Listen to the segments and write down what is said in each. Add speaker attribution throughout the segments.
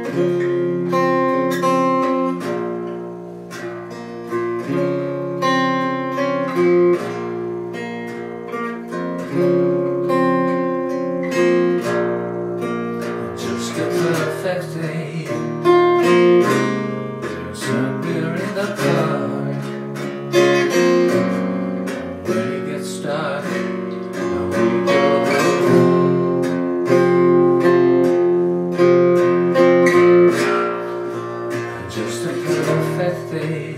Speaker 1: Just a perfect day. There's a beer in the park. When it gets dark, we go home. Just a perfect day.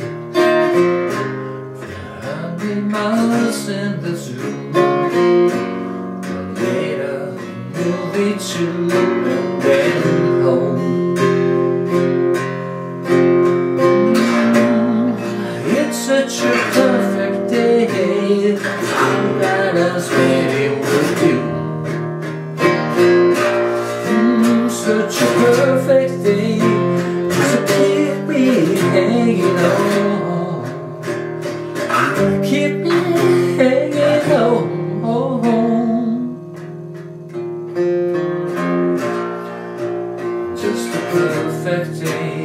Speaker 1: 100 miles in the zoo. But later we'll be two and then home. It's such a perfect day. I'm glad I spent it with you. Such a perfect day to keep me hanging on. Keep me hanging on. Just a perfect day.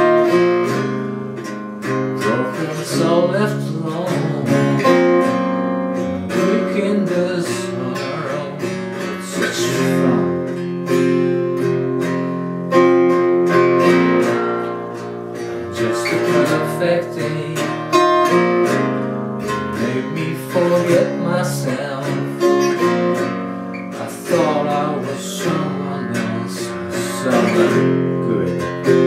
Speaker 1: Broken soul left alone. Weekenders on our own. Such fun. Just a perfect day. Made me forget myself. I thought I was someone else, someone good.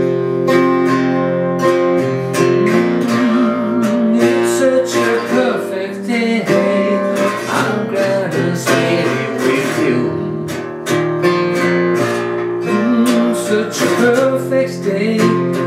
Speaker 1: It's such a perfect day. I'm glad I spent it with you. Such a perfect day.